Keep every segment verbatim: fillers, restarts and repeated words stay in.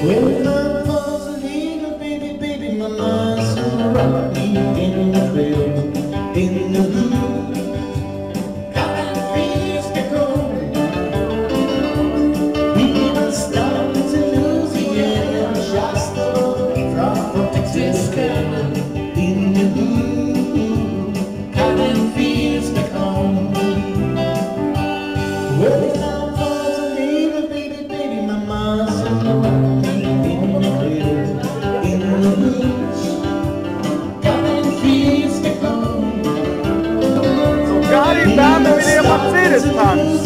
When I was a little baby, baby, my master rocked me in the crib, in the room. Got that feels to go. Even starting to lose again. Just from Texas, in the room. Got that feels to come. When I was a little baby, baby, my master rocked me in the crib, in the room. Got that feels to come. Sogar die Dame mit ihrem Mercedes-Tanz.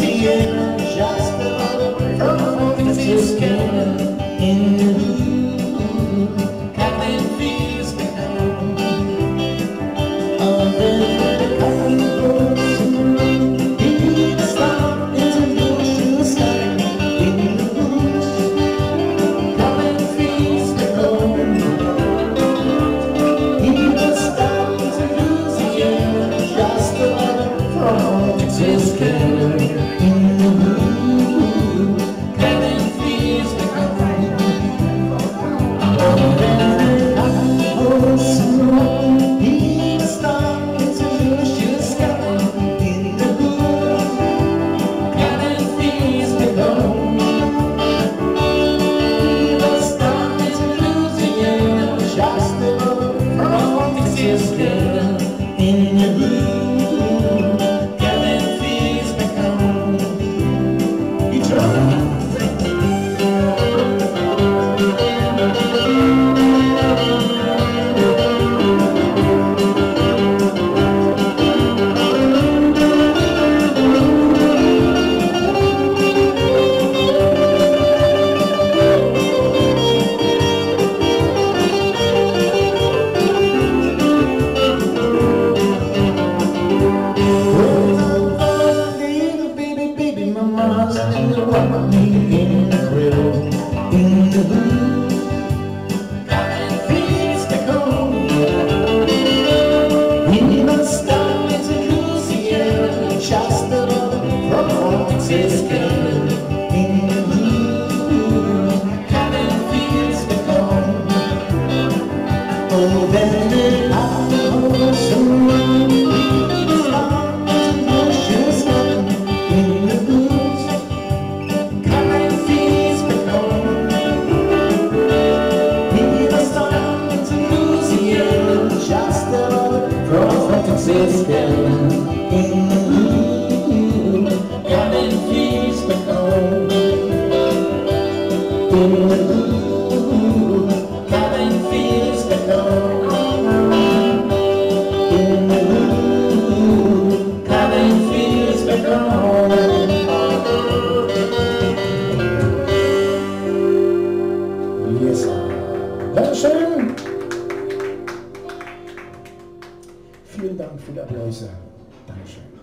Dankeschön. Vielen Dank für die Applaus. Dankeschön.